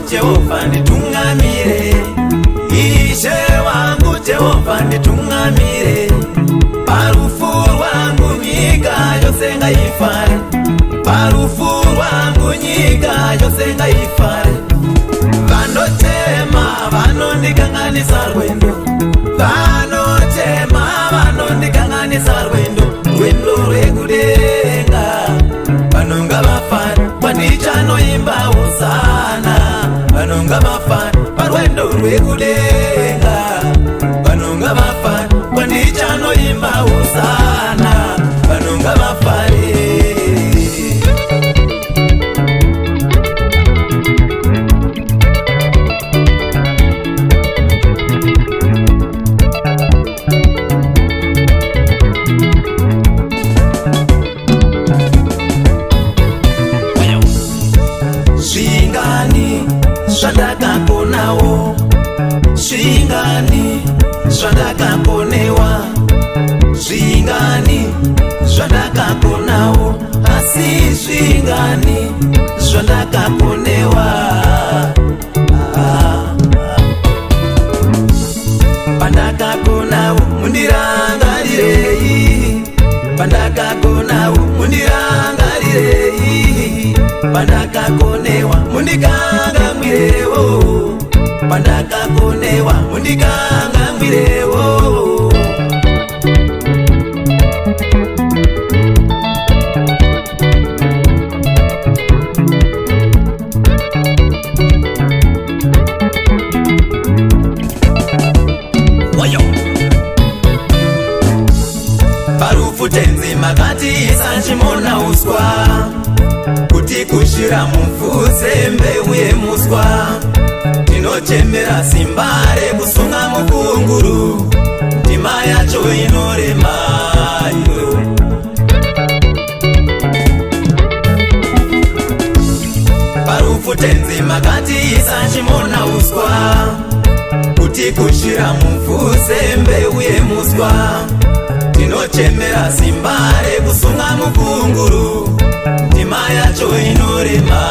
Jehova nditungamire, Ishe wangu Jehova nditungamire. Parufu rwangu nyika yose ngaifare, parufu rwangu nyika yose ngaifare. Vanotema vanondikanganisa rwendo, vanotema vanondikanganisa rwendo, rwendo rwekudenga. Vanonga vafara pandichanoimba hosana, vanonga vafara parwendo rwekudenga. Vanonga vafara pandichanoimba hosana, vanonga vafare. Zvandakakonawo, zvingani zvandakakonewa, zvingani zvandakakonawo, asi zvingani zvandakakonewa. Pandakakonawo mundirangarirei, pandakakonawo mundirangarirei, pandakakonewa mundikangamwirewo, pandakakonewa mundikangamwirewo. Parufu tenzi makati isachimona uswa, kuti kushira mupfuze mbeu yemuswa. Tinochemera simba rekusunga mukunguru, ndima yacho inorema. Parufu tenzi makati isachimona uswa, kuti kushira mupfuze mbeu yemuswa. Tinochemera simba rekusunga mukunguru, ndima yacho inorema.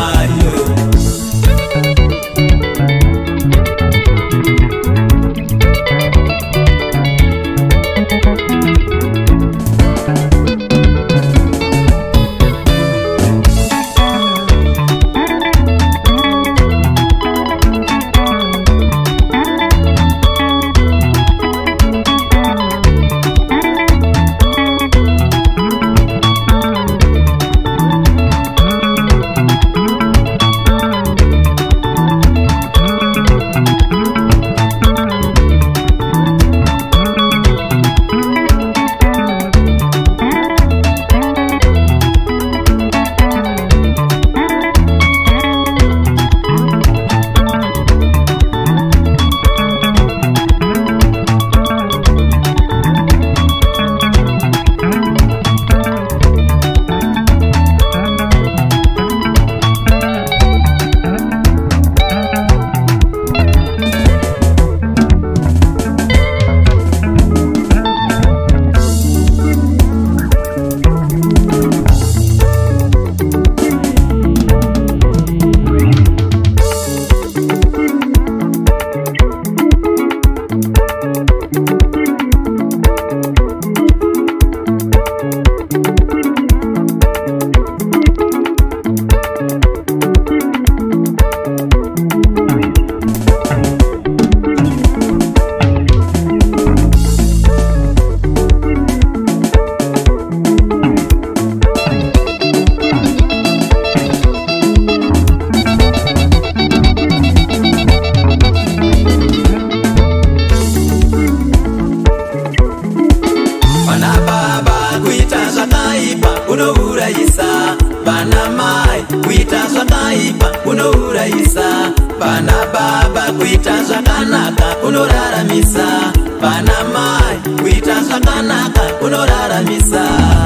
kuita zvakaipa kunourayisa, pana baba kuita zvakanaka kunoraramisa, pana mai kuita zvakanaka kunoraramisa.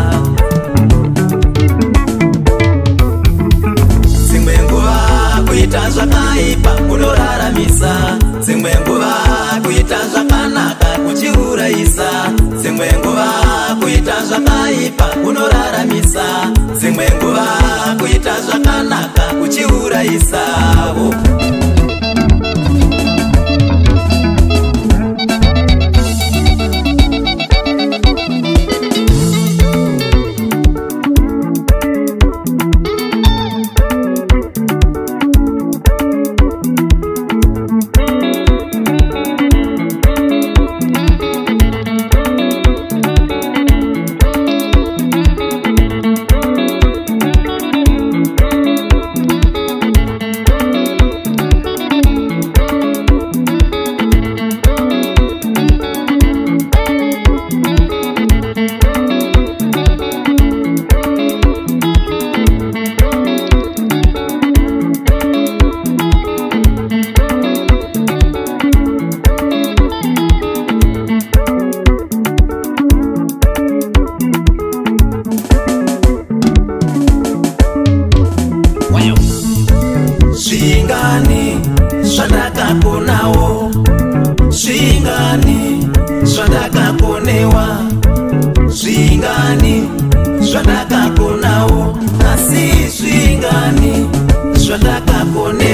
Dzimwe nguva kuita zvakaipa kunoraramisa, dzimwe nguva kuita zvakanaka kuchiurayisa, dzimwe nguva kuita zvakaipa kunoraramisa, dzimwe nguva kuita zvakanaka kuchiurayisa. zvingani zvandakakonewa, zvingani zvandakakonawo, asi zvingani zvandakakonewa.